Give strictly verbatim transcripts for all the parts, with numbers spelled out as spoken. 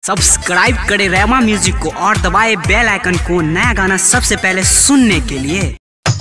Subscribe करें रेमा music को और दबाए बेल आइकन को नया गाना सबसे पहले सुनने के लिए।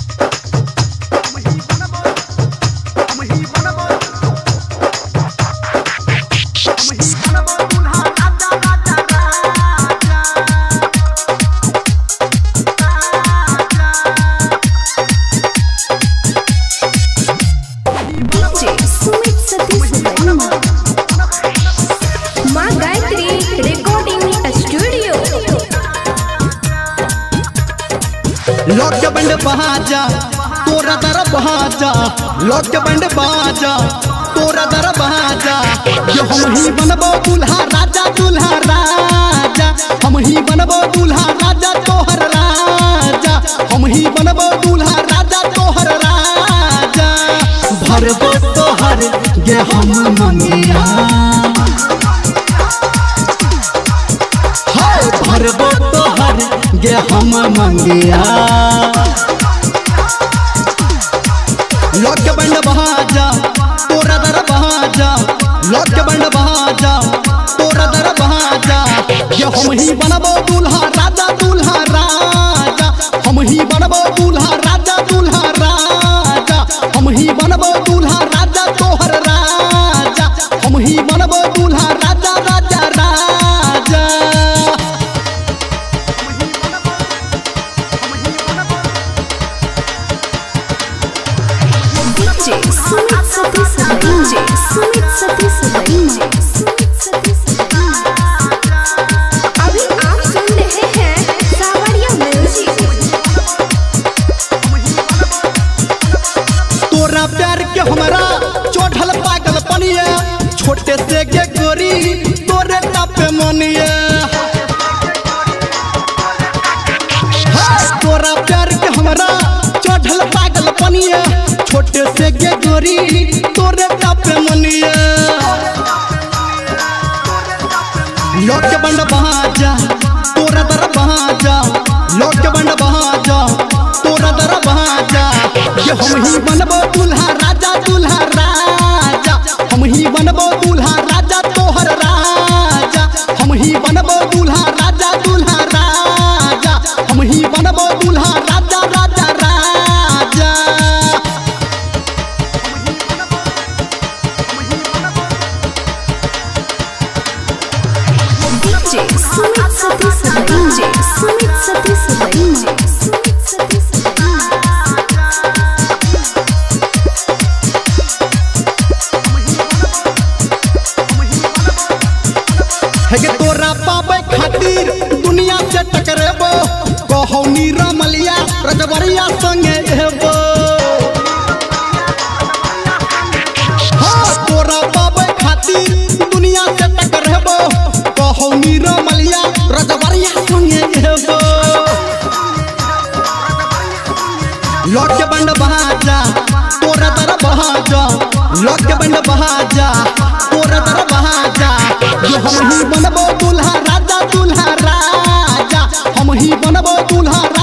लौट के बंड बहाजा तोरा दर बहाजा, लौट के बंड बहाजा तोरा दर बहाजा। जो हम ही बनबो दूल्हा राजा दूल्हा राजा, हम ही बनबो दूल्हा राजा तोहर राजा, हम ही बनबो दूल्हा राजा तोहर राजा। भरबो तोहर गे हम मंगिया, हाय भरबो तोहर गे हम मंगिया। लौट के बंड बहाजा तोरा दर बहाजा, लौट के बंड बहाजा तोरा दर बहाजा। ये हम ही बनबो दूल्हा राजा दूल्हा राजा, हम ही बनबो दूल्हा राजा दूल्हा राजा, हम ही बनबो दूल्हा राजा तोहर राजा, हम ही बनबो दूल्हा राजा राजा राजा। सुमित सतीश रंजे, सुमित सतीश रंजे, सुमित सतीश रंजे। अभी आप सुन रहे हैं सावरिया म्यूजिक। तोरा प्यार के हमरा चोढ़ल पागल पनिया, छोटे से के गोरी तोरे टापे मनिया। तोरा प्यार के हमरा चोढ़ल पागल पनिया, छोटे से के गोरी तोरे टापे मनिया। लौट के बंड बहाजा तोरा दर बहाजा, लौट के बंड बहाजा तोरा दर बहाजा। ये हम ही बनबो दूल्हा राजा दूल्हा राजा, हम ही बनबो दूल्हा राजा तोहर राजा, हम ही बनबो दूल्हा राजा दूल्हा राजा, हम ही बनबो दूल्हा राजा राजा राजा। सुमित सतीश रंजे, सुमित सतीश रंजे, सुमित सतीश रंजे। है के तोरा पावे खातिर दुनिया से टकरेबो, कहौ नीरा मलिया रजवरिया संगे हेबो। हाँ तोरा पावे खातिर दुनिया से टकरेबो, कहौ नीरा मलिया रजवरिया संगे हेबो। लौट के बंड बहाजा तोरा दर बहाजा, लौट के बंड बहाजा तोरा दर बहाजा। ये हम ही बनबो दूल्हा राजा दूल्हा राजा, हम ही बनबो दूल्हा